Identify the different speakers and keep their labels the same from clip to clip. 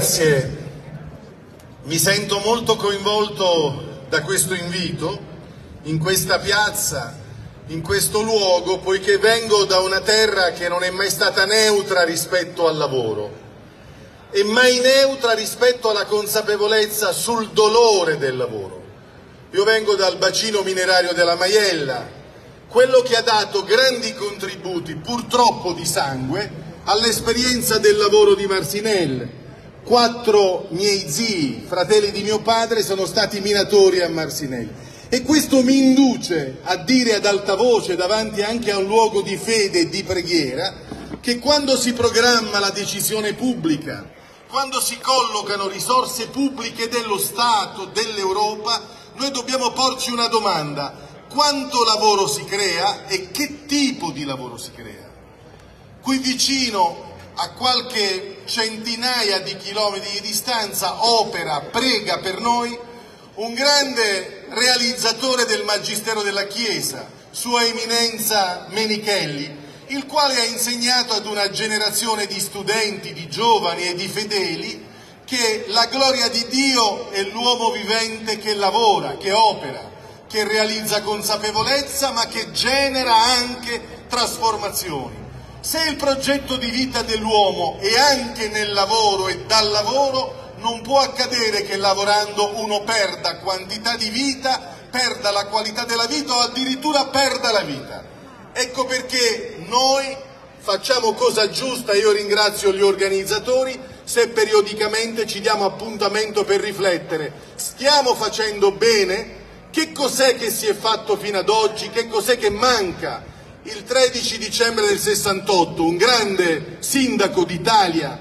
Speaker 1: grazie. Mi sento molto coinvolto da questo invito, in questa piazza, in questo luogo, poiché vengo da una terra che non è mai stata neutra rispetto al lavoro e mai neutra rispetto alla consapevolezza sul dolore del lavoro. Io vengo dal bacino minerario della Maiella, quello che ha dato grandi contributi, purtroppo di sangue, all'esperienza del lavoro di Marcinelle. 4 miei zii, fratelli di mio padre, sono stati minatori a Marcinelle. E questo mi induce a dire ad alta voce, davanti anche a un luogo di fede e di preghiera, che quando si programma la decisione pubblica, quando si collocano risorse pubbliche dello Stato, dell'Europa, noi dobbiamo porci una domanda: quanto lavoro si crea e che tipo di lavoro si crea? Qui vicino, a qualche centinaia di chilometri di distanza, opera, prega per noi un grande realizzatore del Magistero della Chiesa, Sua Eminenza Menichelli, il quale ha insegnato ad una generazione di studenti, di giovani e di fedeli che la gloria di Dio è l'uomo vivente che lavora, che opera, che realizza consapevolezza, ma che genera anche trasformazioni. Se il progetto di vita dell'uomo è anche nel lavoro e dal lavoro, non può accadere che lavorando uno perda quantità di vita, perda la qualità della vita o addirittura perda la vita. Ecco perché noi facciamo cosa giusta, io ringrazio gli organizzatori, se periodicamente ci diamo appuntamento per riflettere. Stiamo facendo bene? Che cos'è che si è fatto fino ad oggi? Che cos'è che manca? Il 13 dicembre del 68 un grande sindaco d'Italia,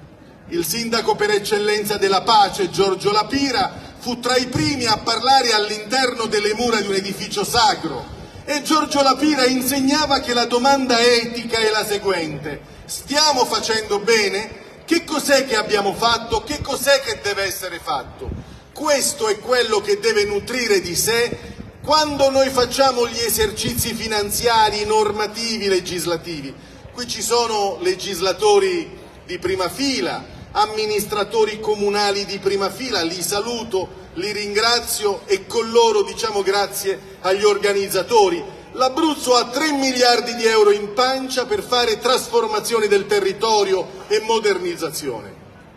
Speaker 1: il sindaco per eccellenza della pace, Giorgio La Pira, fu tra i primi a parlare all'interno delle mura di un edificio sacro, e Giorgio La Pira insegnava che la domanda etica è la seguente: stiamo facendo bene? Che cos'è che abbiamo fatto? Che cos'è che deve essere fatto? Questo è quello che deve nutrire di sé quando noi facciamo gli esercizi finanziari, normativi, legislativi. Qui ci sono legislatori di prima fila, amministratori comunali di prima fila, li saluto, li ringrazio e con loro diciamo grazie agli organizzatori. L'Abruzzo ha 3 miliardi di euro in pancia per fare trasformazioni del territorio e modernizzazione.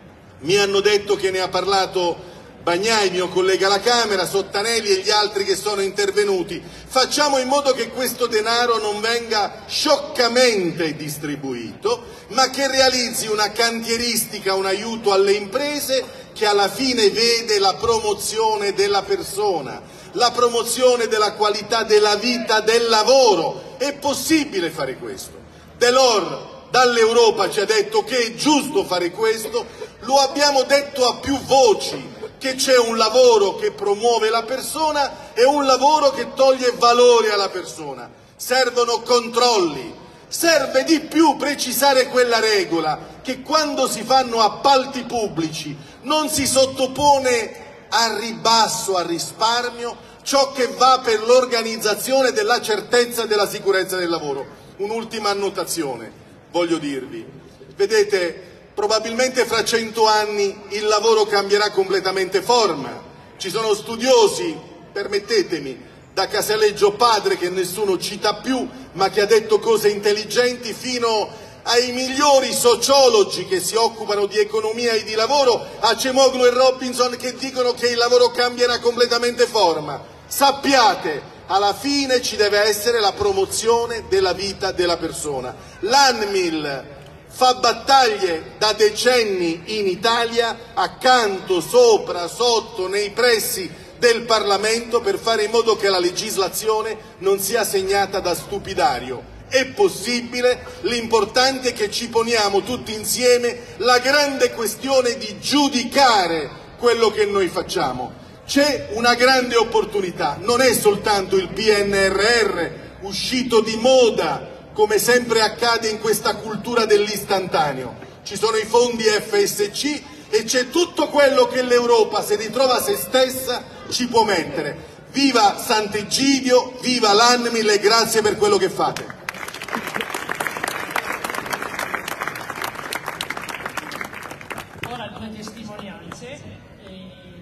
Speaker 1: Mi hanno detto che ne ha parlato Bagnai, mio collega alla Camera, Sottanelli e gli altri che sono intervenuti. Facciamo in modo che questo denaro non venga scioccamente distribuito, ma che realizzi una cantieristica, un aiuto alle imprese che alla fine vede la promozione della persona, la promozione della qualità della vita, del lavoro. È possibile fare questo. Delors dall'Europa ci ha detto che è giusto fare questo, lo abbiamo detto a più voci, che c'è un lavoro che promuove la persona e un lavoro che toglie valore alla persona. Servono controlli, serve di più precisare quella regola che quando si fanno appalti pubblici non si sottopone a ribasso, a risparmio, ciò che va per l'organizzazione della certezza e della sicurezza del lavoro. Un'ultima annotazione voglio dirvi. Vedete, probabilmente fra 100 anni il lavoro cambierà completamente forma. Ci sono studiosi, permettetemi, da Casaleggio padre, che nessuno cita più, ma che ha detto cose intelligenti, fino ai migliori sociologi che si occupano di economia e di lavoro, Acemoglu e Robinson, che dicono che il lavoro cambierà completamente forma. Sappiate, alla fine ci deve essere la promozione della vita della persona. L'ANMIL fa battaglie da decenni in Italia, accanto, sopra, sotto, nei pressi del Parlamento, per fare in modo che la legislazione non sia segnata da stupidario. È possibile, l'importante è che ci poniamo tutti insieme la grande questione di giudicare quello che noi facciamo. C'è una grande opportunità, non è soltanto il PNRR uscito di moda, come sempre accade in questa cultura dell'istantaneo. Ci sono i fondi FSC e c'è tutto quello che l'Europa, se ritrova se stessa, ci può mettere. Viva Sant'Egidio, viva l'ANMIL e grazie per quello che fate.
Speaker 2: Ora testimonianze.